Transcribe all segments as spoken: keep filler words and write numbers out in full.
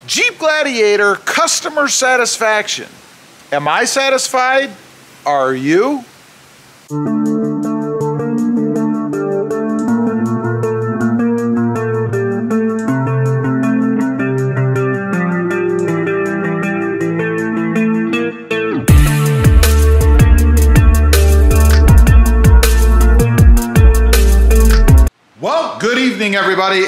Jeep Gladiator customer satisfaction. Am I satisfied? Are you? Well, good evening everybody,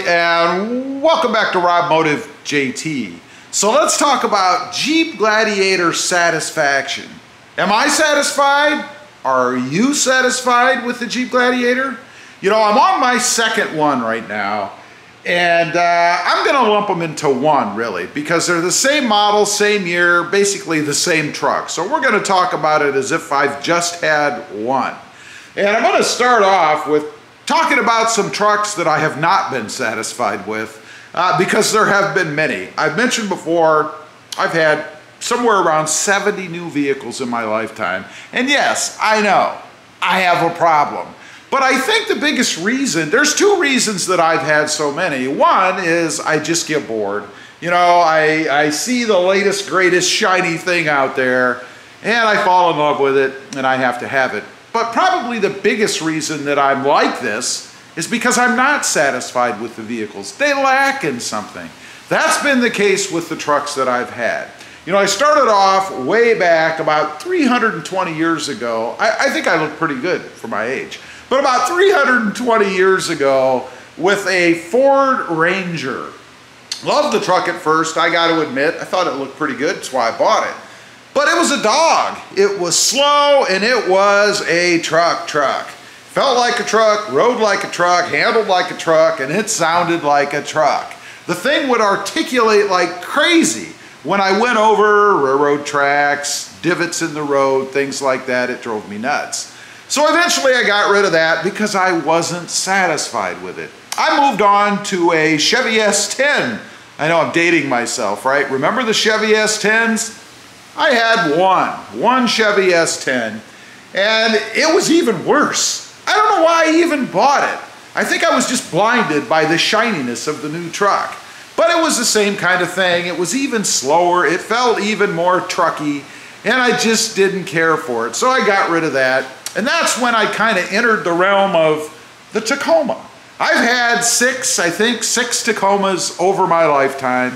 and welcome back to Rob Motive J T. So let's talk about Jeep Gladiator satisfaction. Am I satisfied? Are you satisfied with the Jeep Gladiator? You know, I'm on my second one right now, and uh, I'm gonna lump them into one really, because they're the same model, same year, basically the same truck. So we're gonna talk about it as if I've just had one. And I'm gonna start off with talking about some trucks that I have not been satisfied with, uh, because there have been many. I've mentioned before, I've had somewhere around seventy new vehicles in my lifetime. And yes, I know, I have a problem. But I think the biggest reason, there's two reasons that I've had so many. One is I just get bored. You know, I, I see the latest, greatest, shiny thing out there, and I fall in love with it, and I have to have it. But probably the biggest reason that I'm like this is because I'm not satisfied with the vehicles. They lack in something. That's been the case with the trucks that I've had. You know, I started off way back about three hundred twenty years ago. I, I think I look pretty good for my age. But about three hundred twenty years ago with a Ford Ranger. Loved the truck at first, I got to admit. I thought it looked pretty good, that's why I bought it. But it was a dog. It was slow, and it was a truck truck. Felt like a truck, rode like a truck, handled like a truck, and it sounded like a truck. The thing would articulate like crazy when I went over railroad tracks, divots in the road, things like that. It drove me nuts. So eventually I got rid of that because I wasn't satisfied with it. I moved on to a Chevy S ten. I know I'm dating myself, right? Remember the Chevy S tens? I had one, one Chevy S ten, and it was even worse. I don't know why I even bought it. I think I was just blinded by the shininess of the new truck. But it was the same kind of thing. It was even slower. It felt even more trucky, and I just didn't care for it. So I got rid of that, and that's when I kind of entered the realm of the Tacoma. I've had six, I think, six Tacomas over my lifetime,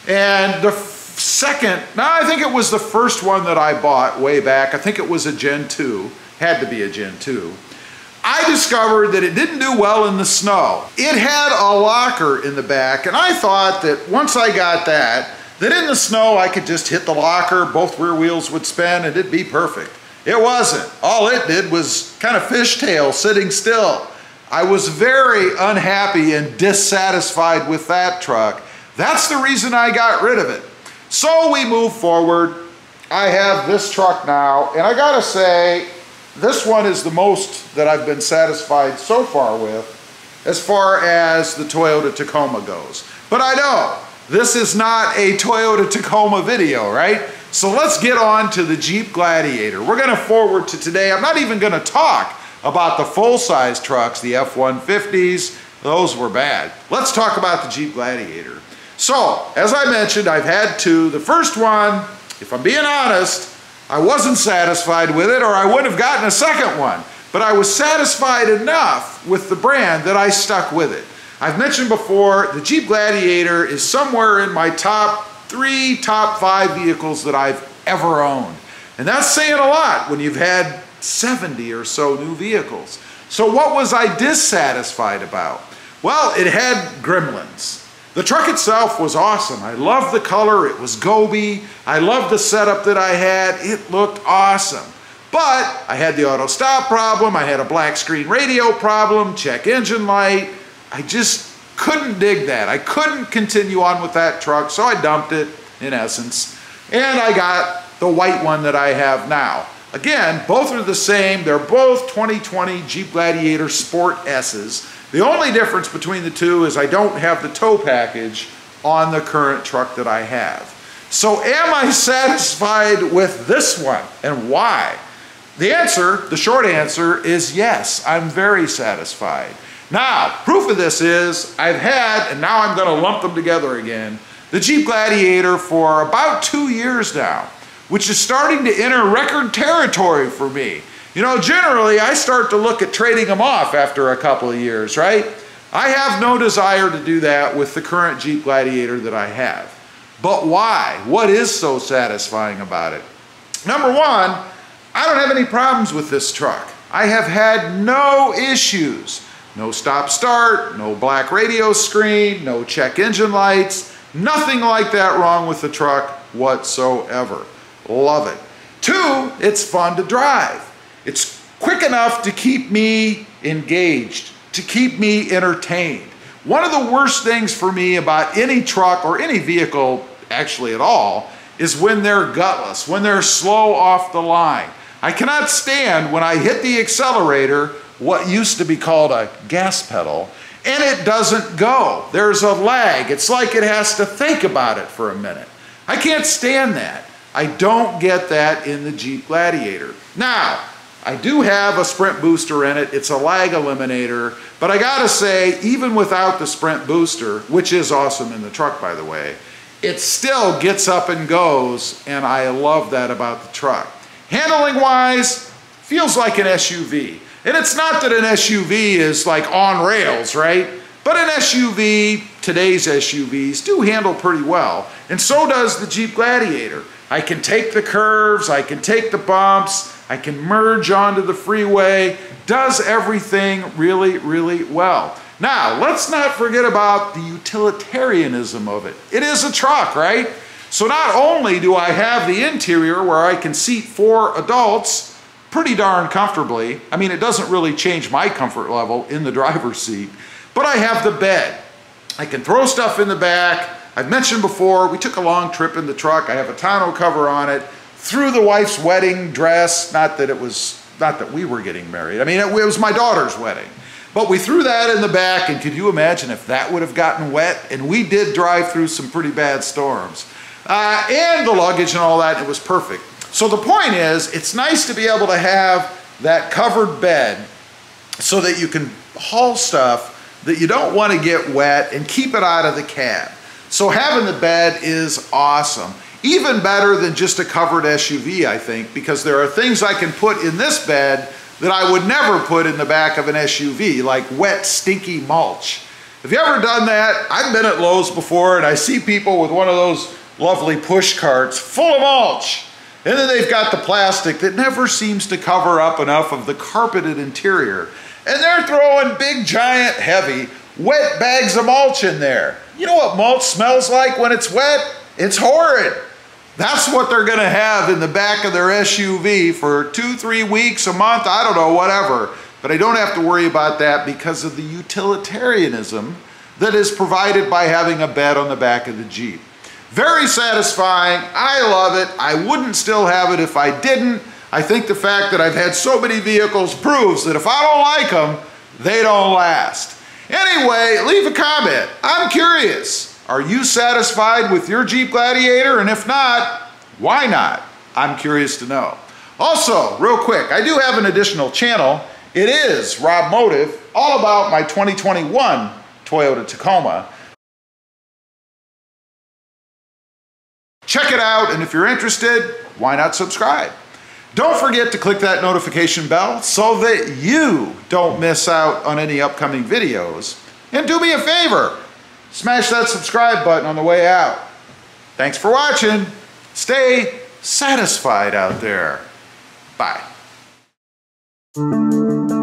and the second, no, I think it was the first one that I bought way back. I think it was a Gen two, had to be a Gen two. I discovered that it didn't do well in the snow. It had a locker in the back, and I thought that once I got that, that in the snow I could just hit the locker, both rear wheels would spin, and it'd be perfect. It wasn't. All it did was kind of fishtail, sitting still. I was very unhappy and dissatisfied with that truck. That's the reason I got rid of it. So we move forward. I have this truck now, and I gotta say, this one is the most that I've been satisfied so far with as far as the Toyota Tacoma goes. But I know, this is not a Toyota Tacoma video, right? So let's get on to the Jeep Gladiator. We're gonna forward to today. I'm not even gonna talk about the full-size trucks, the F one fifties, those were bad. Let's talk about the Jeep Gladiator. So, as I mentioned, I've had two. The first one, if I'm being honest, I wasn't satisfied with it, or I wouldn't have gotten a second one. But I was satisfied enough with the brand that I stuck with it. I've mentioned before, the Jeep Gladiator is somewhere in my top three, top five vehicles that I've ever owned. And that's saying a lot when you've had seventy or so new vehicles. So what was I dissatisfied about? Well, it had gremlins. The truck itself was awesome. I loved the color, it was Goby. I loved the setup that I had, it looked awesome. But I had the auto stop problem, I had a black screen radio problem, check engine light. I just couldn't dig that. I couldn't continue on with that truck, so I dumped it, in essence. And I got the white one that I have now. Again, both are the same. They're both twenty twenty Jeep Gladiator Sport S's. The only difference between the two is I don't have the tow package on the current truck that I have. So am I satisfied with this one, and why? The answer, the short answer is yes, I'm very satisfied. Now, proof of this is I've had, and now I'm gonna lump them together again, the Jeep Gladiator for about two years now, which is starting to enter record territory for me. You know, generally I start to look at trading them off after a couple of years, right? I have no desire to do that with the current Jeep Gladiator that I have. But why? What is so satisfying about it? Number one, I don't have any problems with this truck. I have had no issues. No stop start, no black radio screen, no check engine lights, nothing like that wrong with the truck whatsoever. Love it. Two, it's fun to drive. It's quick enough to keep me engaged, to keep me entertained. One of the worst things for me about any truck or any vehicle actually at all is when they're gutless, when they're slow off the line. I cannot stand when I hit the accelerator, what used to be called a gas pedal, and it doesn't go. There's a lag. It's like it has to think about it for a minute. I can't stand that. I don't get that in the Jeep Gladiator. Now, I do have a sprint booster in it. It's a lag eliminator, but I gotta say, even without the sprint booster, which is awesome in the truck by the way, it still gets up and goes, and I love that about the truck. Handling wise, feels like an S U V. And it's not that an S U V is like on rails, right? But an S U V, today's S U Vs, do handle pretty well. And so does the Jeep Gladiator. I can take the curves, I can take the bumps, I can merge onto the freeway, does everything really, really well. Now, let's not forget about the utilitarianism of it. It is a truck, right? So not only do I have the interior where I can seat four adults pretty darn comfortably, I mean, it doesn't really change my comfort level in the driver's seat, but I have the bed. I can throw stuff in the back. I've mentioned before, we took a long trip in the truck. I have a tonneau cover on it. Threw the wife's wedding dress, not that it was, not that we were getting married. I mean, it, it was my daughter's wedding. But we threw that in the back, and could you imagine if that would have gotten wet? And we did drive through some pretty bad storms. Uh, and the luggage and all that, it was perfect. So the point is, it's nice to be able to have that covered bed so that you can haul stuff that you don't want to get wet and keep it out of the cab. So having the bed is awesome. Even better than just a covered S U V, I think, because there are things I can put in this bed that I would never put in the back of an S U V, like wet, stinky mulch. Have you ever done that? I've been at Lowe's before and I see people with one of those lovely push carts full of mulch. And then they've got the plastic that never seems to cover up enough of the carpeted interior. And they're throwing big, giant, heavy, wet bags of mulch in there. You know what mulch smells like when it's wet? It's horrid. That's what they're gonna have in the back of their S U V for two, three weeks, a month, I don't know, whatever. But I don't have to worry about that because of the utilitarianism that is provided by having a bed on the back of the Jeep. Very satisfying, I love it. I wouldn't still have it if I didn't. I think the fact that I've had so many vehicles proves that if I don't like them, they don't last. Anyway, leave a comment. I'm curious. Are you satisfied with your Jeep Gladiator? And if not, why not? I'm curious to know. Also, real quick, I do have an additional channel. It is Rob Motive, all about my twenty twenty-one Toyota Tacoma. Check it out, and if you're interested, why not subscribe? Don't forget to click that notification bell so that you don't miss out on any upcoming videos. And do me a favor, smash that subscribe button on the way out. Thanks for watching. Stay satisfied out there. Bye.